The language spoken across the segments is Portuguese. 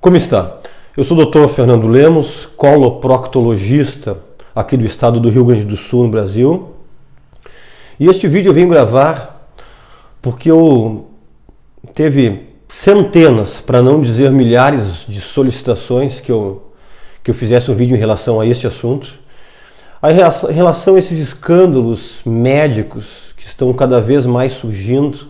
Como está? Eu sou o Dr. Fernando Lemos, coloproctologista aqui do estado do Rio Grande do Sul, no Brasil. E este vídeo eu vim gravar porque eu teve centenas, para não dizer milhares, de solicitações que eu fizesse um vídeo em relação a este assunto. Em relação a esses escândalos médicos que estão cada vez mais surgindo,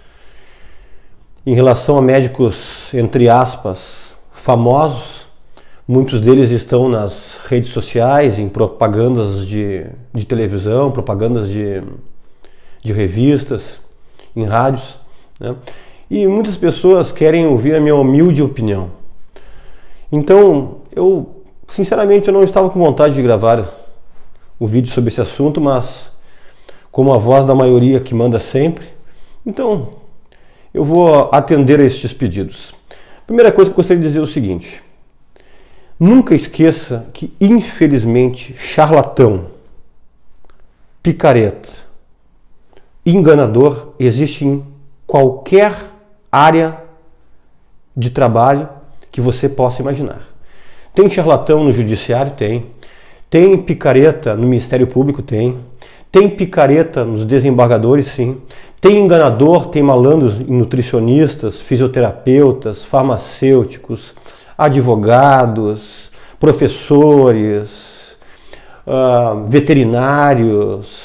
em relação a médicos, entre aspas, famosos, muitos deles estão nas redes sociais, em propagandas de televisão, propagandas de revistas, em rádios, né? E muitas pessoas querem ouvir a minha humilde opinião. Então, sinceramente, eu não estava com vontade de gravar o vídeo sobre esse assunto, mas como a voz da maioria que manda sempre, então eu vou atender a estes pedidos. Primeira coisa que eu gostaria de dizer é o seguinte: nunca esqueça que, infelizmente, charlatão, picareta, enganador existe em qualquer área de trabalho que você possa imaginar. Tem charlatão no judiciário? Tem picareta no Ministério Público? Tem picareta nos desembargadores? Sim. Tem enganador, tem malandros em nutricionistas, fisioterapeutas, farmacêuticos, advogados, professores, veterinários,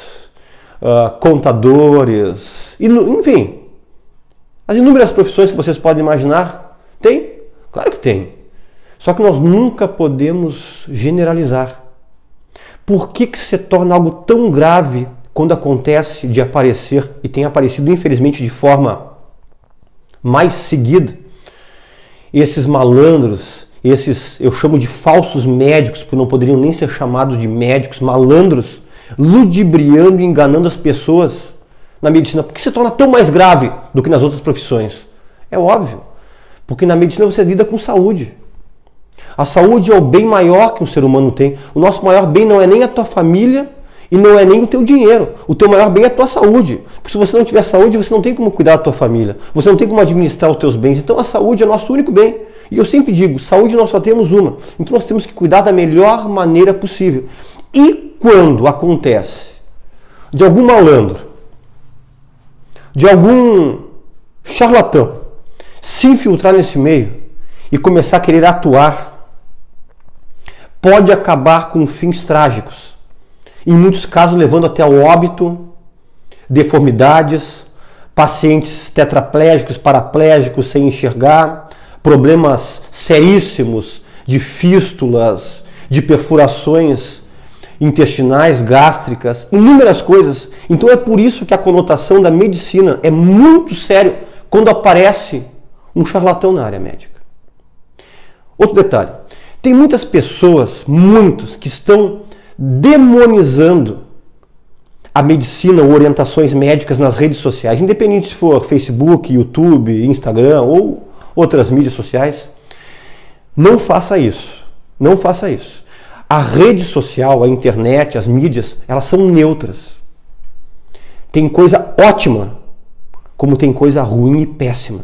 contadores, enfim, as inúmeras profissões que vocês podem imaginar. Tem? Claro que tem. Só que nós nunca podemos generalizar. Por que se torna algo tão grave quando acontece de aparecer, e tem aparecido infelizmente de forma mais seguida, esses malandros, eu chamo de falsos médicos, porque não poderiam nem ser chamados de médicos, malandros, ludibriando e enganando as pessoas na medicina? Por que se torna tão mais grave do que nas outras profissões? É óbvio, porque na medicina você lida com saúde. A saúde é o bem maior que um ser humano tem. O nosso maior bem não é nem a tua família e não é nem o teu dinheiro. O teu maior bem é a tua saúde. Porque se você não tiver saúde, você não tem como cuidar da tua família. Você não tem como administrar os teus bens. Então a saúde é o nosso único bem. E eu sempre digo, saúde nós só temos uma. Então nós temos que cuidar da melhor maneira possível. E quando acontece de algum malandro, de algum charlatão se infiltrar nesse meio e começar a querer atuar, pode acabar com fins trágicos. Em muitos casos levando até ao óbito, deformidades, pacientes tetraplégicos, paraplégicos sem enxergar, problemas seríssimos de fístulas, de perfurações intestinais, gástricas, inúmeras coisas. Então é por isso que a conotação da medicina é muito séria quando aparece um charlatão na área médica. Outro detalhe, tem muitas pessoas, muitos, que estão demonizando a medicina ou orientações médicas nas redes sociais, independente se for Facebook, YouTube, Instagram ou outras mídias sociais. Não faça isso. Não faça isso. A rede social, a internet, as mídias, elas são neutras. Tem coisa ótima, como tem coisa ruim e péssima.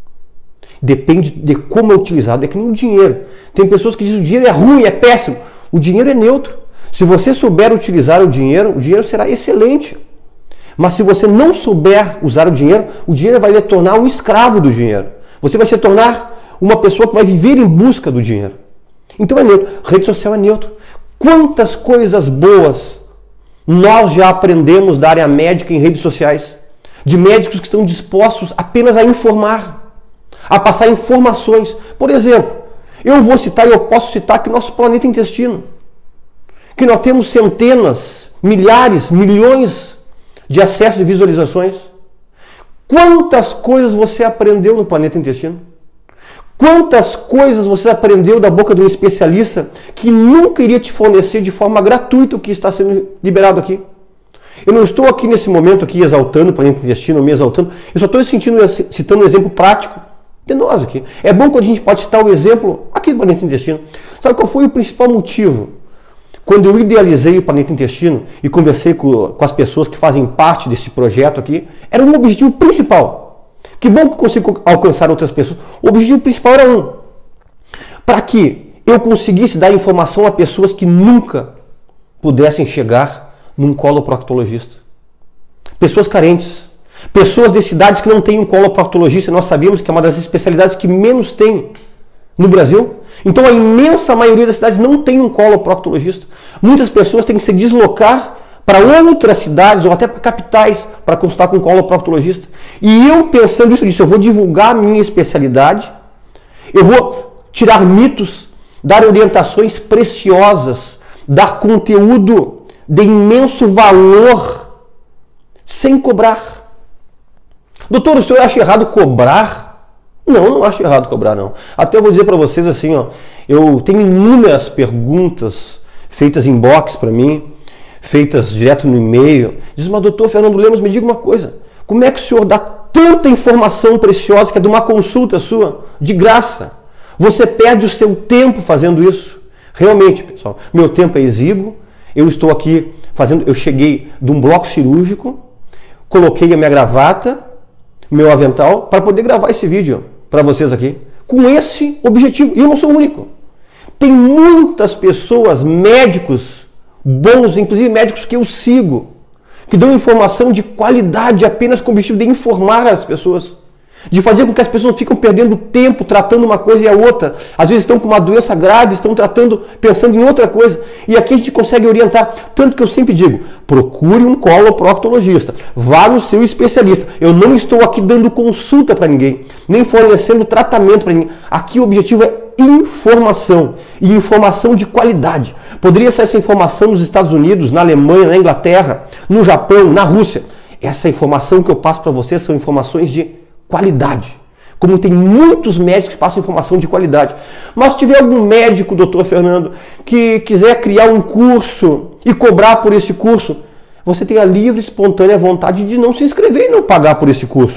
Depende de como é utilizado. É que nem o dinheiro. Tem pessoas que dizem que o dinheiro é ruim, é péssimo. O dinheiro é neutro. Se você souber utilizar o dinheiro será excelente. Mas se você não souber usar o dinheiro vai lhe tornar um escravo do dinheiro. Você vai se tornar uma pessoa que vai viver em busca do dinheiro. Então é neutro. Rede social é neutro. Quantas coisas boas nós já aprendemos da área médica em redes sociais? De médicos que estão dispostos apenas a informar, a passar informações. Por exemplo, eu posso citar que nosso planeta intestino, que nós temos centenas, milhares, milhões de acessos e visualizações. Quantas coisas você aprendeu no planeta intestino? Quantas coisas você aprendeu da boca de um especialista que nunca iria te fornecer de forma gratuita o que está sendo liberado aqui? Eu não estou aqui nesse momento aqui exaltando o planeta intestino, me exaltando. Eu só estou citando um exemplo prático de nós aqui. É bom quando a gente pode citar o exemplo aqui do planeta intestino. Sabe qual foi o principal motivo? Quando eu idealizei o planeta intestino e conversei com as pessoas que fazem parte desse projeto aqui, era um objetivo principal. Que bom que eu consigo alcançar outras pessoas. O objetivo principal era para que eu conseguisse dar informação a pessoas que nunca pudessem chegar num coloproctologista. Pessoas carentes, pessoas de cidades que não têm um coloproctologista. Nós sabemos que é uma das especialidades que menos tem no Brasil. Então a imensa maioria das cidades não tem um coloproctologista. Muitas pessoas têm que se deslocar para outras cidades ou até para capitais para consultar com um coloproctologista. E eu pensando isso, eu vou divulgar a minha especialidade, eu vou tirar mitos, dar orientações preciosas, dar conteúdo de imenso valor, sem cobrar. Doutor, o senhor acha errado cobrar? Não acho errado cobrar, não. Até eu vou dizer para vocês assim, ó, eu tenho inúmeras perguntas feitas em box para mim, feitas direto no e-mail. Diz, mas doutor Fernando Lemos, me diga uma coisa, como é que o senhor dá tanta informação preciosa que é de uma consulta sua, de graça? Você perde o seu tempo fazendo isso. Realmente, pessoal, meu tempo é exíguo. Eu estou aqui fazendo, eu cheguei de um bloco cirúrgico, coloquei a minha gravata, meu avental, para poder gravar esse vídeo para vocês aqui, com esse objetivo. E eu não sou o único. Tem muitas pessoas, médicos bons, inclusive médicos que eu sigo, que dão informação de qualidade apenas com o objetivo de informar as pessoas, de fazer com que as pessoas não fiquem perdendo tempo tratando uma coisa e a outra. Às vezes estão com uma doença grave, estão tratando, pensando em outra coisa. E aqui a gente consegue orientar. Tanto que eu sempre digo, procure um coloproctologista, vá no seu especialista. Eu não estou aqui dando consulta para ninguém, nem fornecendo tratamento para ninguém. Aqui o objetivo é informação, e informação de qualidade. Poderia ser essa informação nos Estados Unidos, na Alemanha, na Inglaterra, no Japão, na Rússia. Essa informação que eu passo para vocês são informações de qualidade. Como tem muitos médicos que passam informação de qualidade. Mas se tiver algum médico, doutor Fernando, que quiser criar um curso e cobrar por esse curso, você tem a livre, espontânea vontade de não se inscrever e não pagar por esse curso.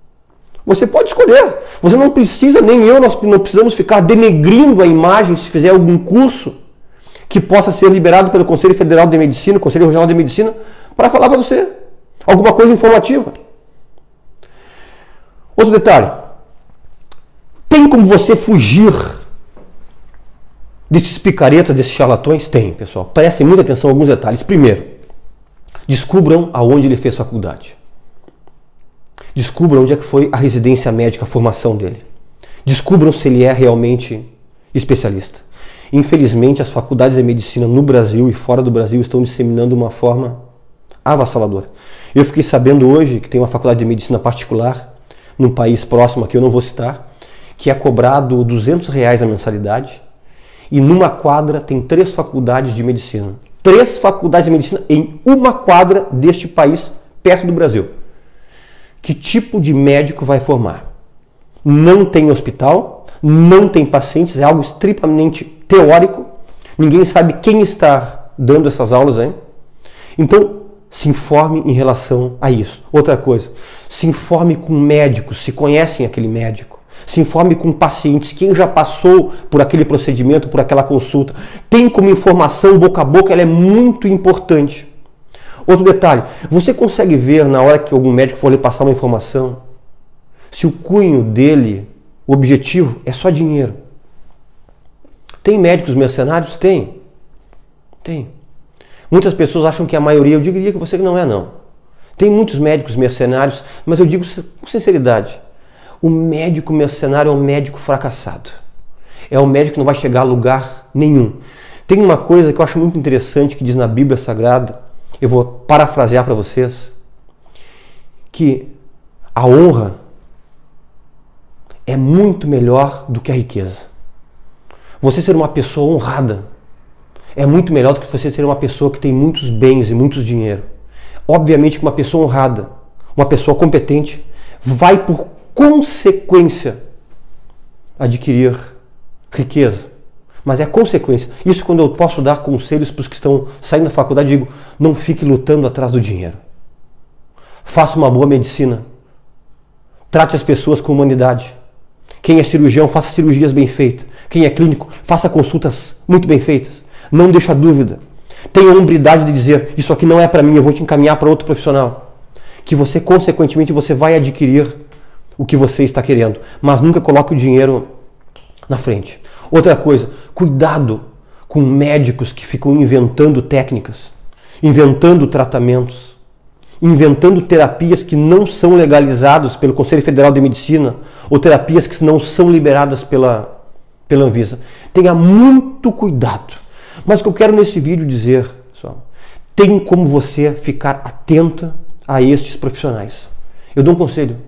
Você pode escolher. Você não precisa, nem eu, nós não precisamos ficar denegrindo a imagem se fizer algum curso que possa ser liberado pelo Conselho Federal de Medicina, Conselho Regional de Medicina, para falar para você alguma coisa informativa. Outro detalhe, tem como você fugir desses picaretas, desses charlatões? Tem, pessoal. Prestem muita atenção a alguns detalhes. Primeiro, descubram aonde ele fez faculdade. Descubram onde é que foi a residência médica, a formação dele. Descubram se ele é realmente especialista. Infelizmente, as faculdades de medicina no Brasil e fora do Brasil estão disseminando de uma forma avassaladora. Eu fiquei sabendo hoje que tem uma faculdade de medicina particular num país próximo aqui, eu não vou citar, que é cobrado R$200 a mensalidade, e numa quadra tem 3 faculdades de medicina. 3 faculdades de medicina em uma quadra deste país, perto do Brasil. Que tipo de médico vai formar? Não tem hospital, não tem pacientes, é algo extremamente teórico, ninguém sabe quem está dando essas aulas aí. Então, se informe em relação a isso. Outra coisa, se informe com médicos, se conhecem aquele médico. Se informe com pacientes, quem já passou por aquele procedimento, por aquela consulta. Tem como informação boca a boca, ela é muito importante. Outro detalhe, você consegue ver na hora que algum médico for lhe passar uma informação, se o cunho dele, o objetivo é só dinheiro. Tem médicos mercenários? Tem. Muitas pessoas acham que a maioria, eu diria que você não é, não. Tem muitos médicos mercenários, mas eu digo com sinceridade, o médico mercenário é um médico fracassado. É um médico que não vai chegar a lugar nenhum. Tem uma coisa que eu acho muito interessante que diz na Bíblia Sagrada, eu vou parafrasear para vocês, que a honra é muito melhor do que a riqueza. Você ser uma pessoa honrada é muito melhor do que você ser uma pessoa que tem muitos bens e muito dinheiro. Obviamente que uma pessoa honrada, uma pessoa competente, vai por consequência adquirir riqueza. Mas é consequência. Isso quando eu posso dar conselhos para os que estão saindo da faculdade, digo, não fique lutando atrás do dinheiro. Faça uma boa medicina. Trate as pessoas com humanidade. Quem é cirurgião, faça cirurgias bem feitas. Quem é clínico, faça consultas muito bem feitas. Não deixa dúvida. Tenha a hombridade de dizer, isso aqui não é para mim, eu vou te encaminhar para outro profissional. Que você, consequentemente, você vai adquirir o que você está querendo. Mas nunca coloque o dinheiro na frente. Outra coisa, cuidado com médicos que ficam inventando técnicas, inventando tratamentos, inventando terapias que não são legalizadas pelo Conselho Federal de Medicina ou terapias que não são liberadas pela Anvisa. Tenha muito cuidado. Mas o que eu quero nesse vídeo dizer, pessoal, tem como você ficar atenta a estes profissionais. Eu dou um conselho: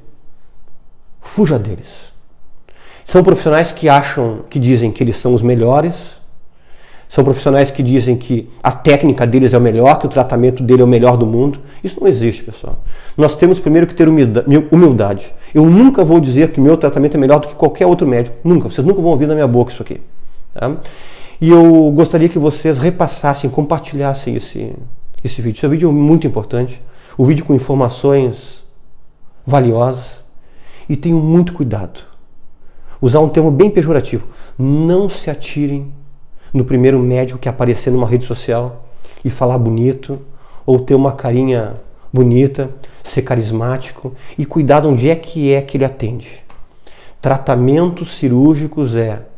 fuja deles. São profissionais que acham, que dizem que eles são os melhores, são profissionais que dizem que a técnica deles é o melhor, que o tratamento dele é o melhor do mundo. Isso não existe, pessoal. Nós temos primeiro que ter humildade. Eu nunca vou dizer que o meu tratamento é melhor do que qualquer outro médico. Nunca. Vocês nunca vão ouvir na minha boca isso aqui. Tá? E eu gostaria que vocês repassassem, compartilhassem esse vídeo. Esse vídeo é muito importante. O vídeo com informações valiosas. E tenham muito cuidado. Usar um termo bem pejorativo. Não se atirem no primeiro médico que aparecer numa rede social e falar bonito, ou ter uma carinha bonita, ser carismático, e cuidado onde é que ele atende. Tratamentos cirúrgicos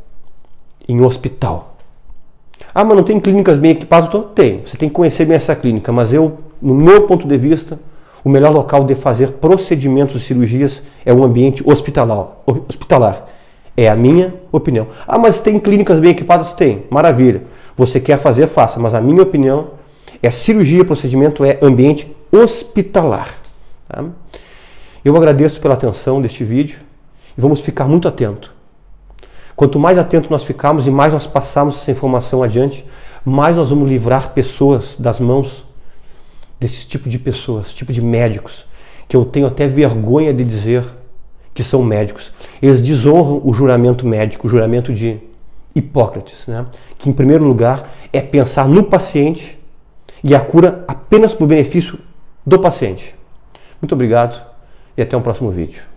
em hospital. Ah, mas não tem clínicas bem equipadas? Tem. Você tem que conhecer bem essa clínica, mas no meu ponto de vista, o melhor local de fazer procedimentos e cirurgias é um ambiente hospitalar. É a minha opinião. Ah, mas tem clínicas bem equipadas? Tem. Maravilha. Você quer fazer, faça. Mas a minha opinião é cirurgia, procedimento é ambiente hospitalar. Tá? Eu agradeço pela atenção deste vídeo e vamos ficar muito atentos. Quanto mais atento nós ficarmos e mais nós passarmos essa informação adiante, mais nós vamos livrar pessoas das mãos desse tipo de pessoas, tipo de médicos, que eu tenho até vergonha de dizer que são médicos. Eles desonram o juramento médico, o juramento de Hipócrates, né? Que em primeiro lugar é pensar no paciente e a cura apenas por benefício do paciente. Muito obrigado e até um próximo vídeo.